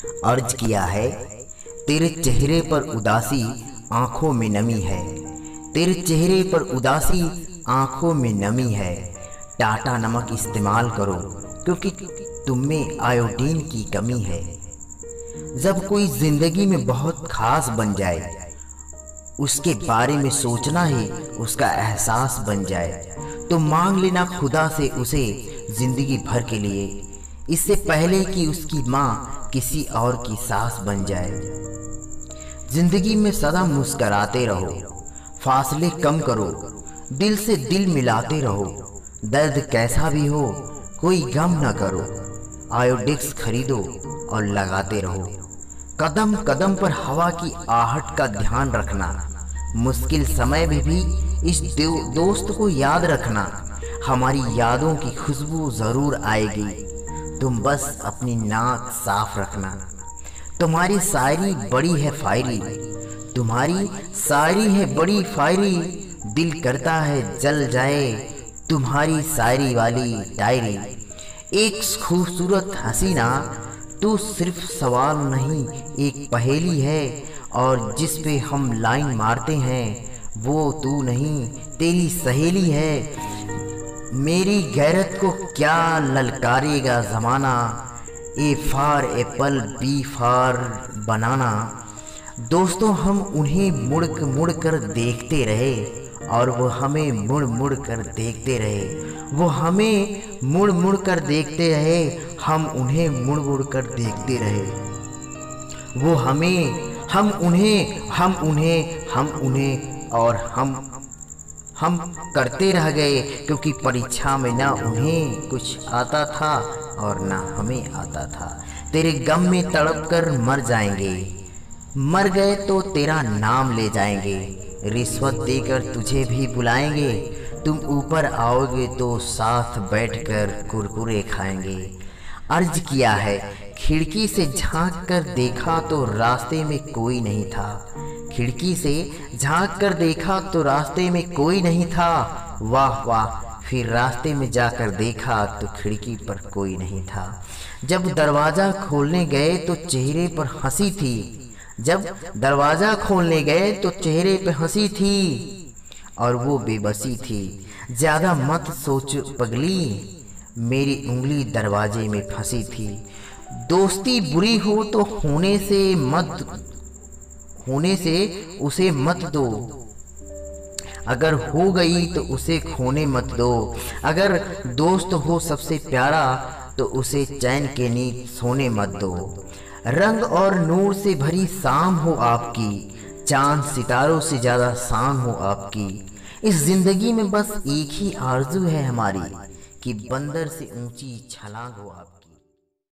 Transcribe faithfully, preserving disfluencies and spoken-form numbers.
अर्ज किया है, तेरे चेहरे पर उदासी आंखों में नमी है, तेरे चेहरे पर उदासी आंखों में नमी है। टाटा नमक इस्तेमाल करो क्योंकि तुम में आयोडीन की कमी है। जब कोई जिंदगी में बहुत खास बन जाए, उसके बारे में सोचना ही उसका एहसास बन जाए, तो मांग लेना खुदा से उसे जिंदगी भर के लिए, इससे पहले कि उसकी माँ किसी और की सास बन जाए। जिंदगी में सदा मुस्कराते रहो, फासले कम करो, दिल से दिल मिलाते रहो। दर्द कैसा भी हो कोई गम न करो, आयोडेक्स खरीदो और लगाते रहो। कदम कदम पर हवा की आहट का ध्यान रखना, मुश्किल समय में भी इस दोस्त को याद रखना। हमारी यादों की खुशबू जरूर आएगी, तुम बस अपनी नाक साफ रखना। तुम्हारी शायरी बड़ी है फायरी, तुम्हारी शायरी है बड़ी फायरी, दिल करता है जल जाए तुम्हारी शायरी वाली डायरी। एक खूबसूरत हसीना, तू सिर्फ सवाल नहीं एक पहेली है, और जिस पे हम लाइन मारते हैं वो तू नहीं तेरी सहेली है। मेरी गैरत को क्या ललकारेगा ज़माना, ए फार एप्पल बी फार बनाना। दोस्तों हम उन्हें मुड़ मुड़ कर देखते रहे, और वो हमें मुड़ मुड़ कर देखते रहे। वो हमें मुड़ मुड़ कर देखते रहे, हम उन्हें मुड़ मुड़ कर देखते रहे। वो हमें हम उन्हें हम उन्हें हम उन्हें और हम हम करते रह गए, क्योंकि परीक्षा में ना उन्हें कुछ आता था और ना हमें आता था। तेरे गम में तड़प कर मर जाएंगे, मर गए तो तेरा नाम ले जाएंगे। रिश्वत देकर तुझे भी बुलाएंगे, तुम ऊपर आओगे तो साथ बैठकर कुरकुरे खाएंगे। अर्ज किया है, खिड़की से झांक कर देखा तो रास्ते में कोई नहीं था, खिड़की से झांक कर देखा तो रास्ते में कोई नहीं था। वाह वाह, फिर रास्ते में जाकर देखा तो खिड़की पर कोई नहीं था। जब दरवाज़ा खोलने गए तो चेहरे पर हंसी थी, जब दरवाज़ा खोलने गए तो चेहरे पे हंसी थी, और वो बेबसी थी। ज़्यादा मत सोच पगली, मेरी उंगली दरवाजे में फंसी थी। दोस्ती बुरी हो तो होने से मत होने से उसे मत दो, अगर हो गई तो उसे खोने मत दो। अगर दोस्त हो सबसे प्यारा तो उसे चैन के नींद सोने मत दो। रंग और नूर से भरी शाम हो आपकी, चांद सितारों से ज़्यादा शान हो आपकी। इस जिंदगी में बस एक ही आरज़ू है हमारी, कि बंदर से ऊंची छलांग हो आपकी।